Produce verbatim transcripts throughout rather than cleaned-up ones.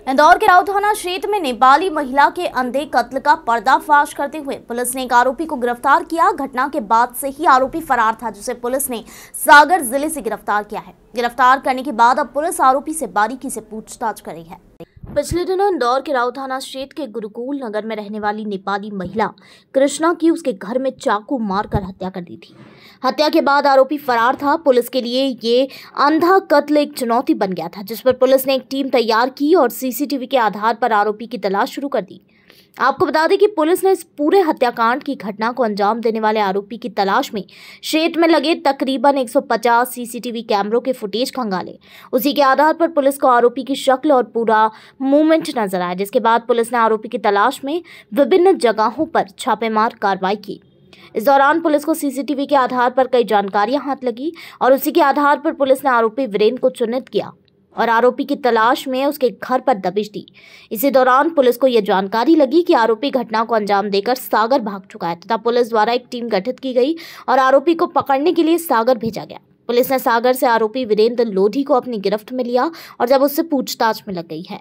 इंदौर के राव थाना क्षेत्र में नेपाली महिला के अंधे कत्ल का पर्दाफाश करते हुए पुलिस ने एक आरोपी को गिरफ्तार किया। घटना के बाद से ही आरोपी फरार था, जिसे पुलिस ने सागर जिले से गिरफ्तार किया है। गिरफ्तार करने के बाद अब पुलिस आरोपी से बारीकी से पूछताछ कर रही है। पिछले दिनों इंदौर के राव थाना क्षेत्र के गुरुकुल नगर में रहने वाली नेपाली महिला कृष्णा की उसके घर में चाकू मारकर हत्या कर दी थी। हत्या के बाद आरोपी फरार था। पुलिस के लिए ये अंधा कत्ल एक चुनौती बन गया था, जिस पर पुलिस ने एक टीम तैयार की और सीसीटीवी के आधार पर आरोपी की तलाश शुरू कर दी। आपको बता दें कि पुलिस ने इस पूरे हत्याकांड की घटना को अंजाम देने वाले आरोपी की तलाश में क्षेत्र में लगे तकरीबन एक सौ पचास सीसीटीवी कैमरों के फुटेज खंगाले। उसी के आधार पर पुलिस को आरोपी की शक्ल और पूरा मूवमेंट नजर आया, जिसके बाद पुलिस ने आरोपी की तलाश में विभिन्न जगहों पर छापेमार कार्रवाई की। इस दौरान पुलिस को सीसीटीवी के आधार पर कई जानकारियां हाथ लगी और उसी के आधार पर पुलिस ने आरोपी वीरेंद्र को चिन्हित किया और आरोपी की तलाश में उसके घर पर दबिश दी। इसी दौरान पुलिस को यह जानकारी लगी कि आरोपी घटना को अंजाम देकर सागर भाग चुका है तथा पुलिस द्वारा एक टीम गठित की गई और आरोपी को पकड़ने के लिए सागर भेजा गया। पुलिस ने सागर से आरोपी वीरेंद्र लोधी को अपनी गिरफ्त में लिया और जब उससे पूछताछ में लग गई है।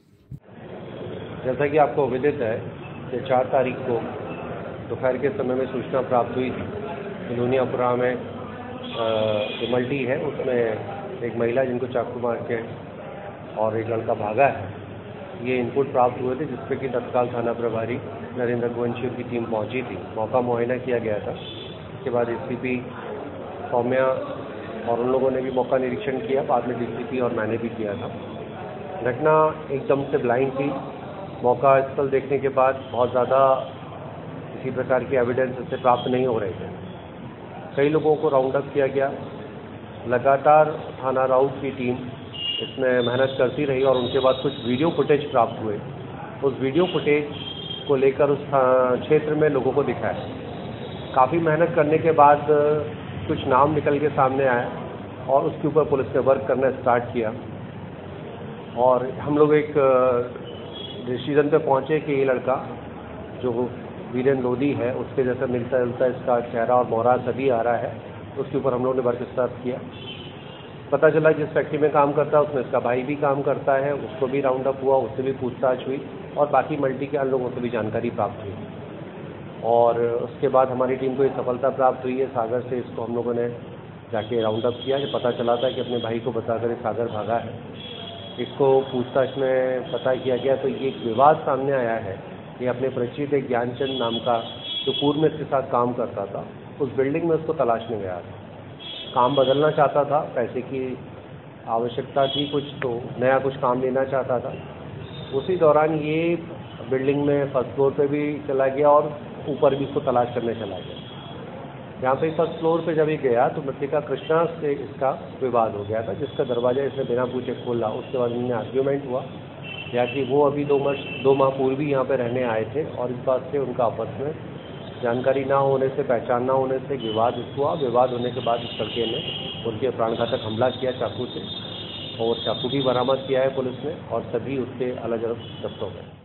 जैसा कि आपको विदित है कि चार तारीख को दोपहर के समय में सूचना प्राप्त हुई थी। लोनियापुरा में जो मल्टी है उसमें एक महिला जिनको चाकू मार के और एक लड़का भागा है, ये इनपुट प्राप्त हुए थे, जिसपे कि तत्काल थाना प्रभारी नरेंद्र गोवंशी की टीम पहुंची थी। मौका मुआयना किया गया था। इसके बाद एसपी सौम्या और उन लोगों ने भी मौका निरीक्षण किया। बाद में डीसीपी और मैंने भी किया था। घटना एकदम से ब्लाइंड थी। मौका स्थल देखने के बाद बहुत ज़्यादा किसी प्रकार की एविडेंस इससे प्राप्त नहीं हो रहे थे। कई लोगों को राउंड अप किया गया। लगातार थाना राउट की टीम इसमें मेहनत करती रही और उनके बाद कुछ वीडियो फुटेज प्राप्त हुए। उस वीडियो फुटेज को लेकर उस क्षेत्र में लोगों को दिखाया। काफ़ी मेहनत करने के बाद कुछ नाम निकल के सामने आया और उसके ऊपर पुलिस ने वर्क करना स्टार्ट किया और हम लोग एक डिसीजन पे पहुंचे कि ये लड़का जो वीरेंद्र लोधी है उसके जैसा मिलता जुलता इसका चेहरा और मोहरा सभी आ रहा है। उसके ऊपर हम लोगों ने वर्क स्टार्ट किया। पता चला जिस फैक्ट्री में काम करता है उसमें इसका भाई भी काम करता है, उसको भी राउंड अप हुआ, उससे भी पूछताछ हुई और बाकी मल्टी के अन्य लोगों से भी जानकारी प्राप्त हुई। और उसके बाद हमारी टीम को ये सफलता प्राप्त हुई है। सागर से इसको हम लोगों ने जाके राउंड अप किया। कि पता चला था कि अपने भाई को बताकर सागर भागा है। इसको पूछताछ में पता किया गया तो ये एक विवाद सामने आया है। ये अपने परिचित एक ज्ञानचंद नाम का जो पूर्व में इसके साथ काम करता था, उस बिल्डिंग में उसको तलाशने गया था। काम बदलना चाहता था, पैसे की आवश्यकता थी कुछ, तो नया कुछ काम लेना चाहता था। उसी दौरान ये बिल्डिंग में फर्स्ट फ्लोर पे भी चला गया और ऊपर भी उसको तलाश करने चला गया। यहाँ पे फर्स्ट फ्लोर पे जब ये गया तो मृतिका कृष्णा से इसका विवाद हो गया था, जिसका दरवाजा इसने बिना पूछे खोला। उसके बाद इनमें आर्ग्यूमेंट हुआ या कि वो अभी दो माह दो माह पूर्व ही यहाँ पे रहने आए थे और इस बात से उनका आपस में जानकारी ना होने से, पहचान ना होने से विवाद हुआ। विवाद होने के बाद इस लड़के ने उनके प्राणघातक हमला किया चाकू से और चाकू भी बरामद किया है पुलिस ने और सभी उसके अलग अलग जब्त हो गए।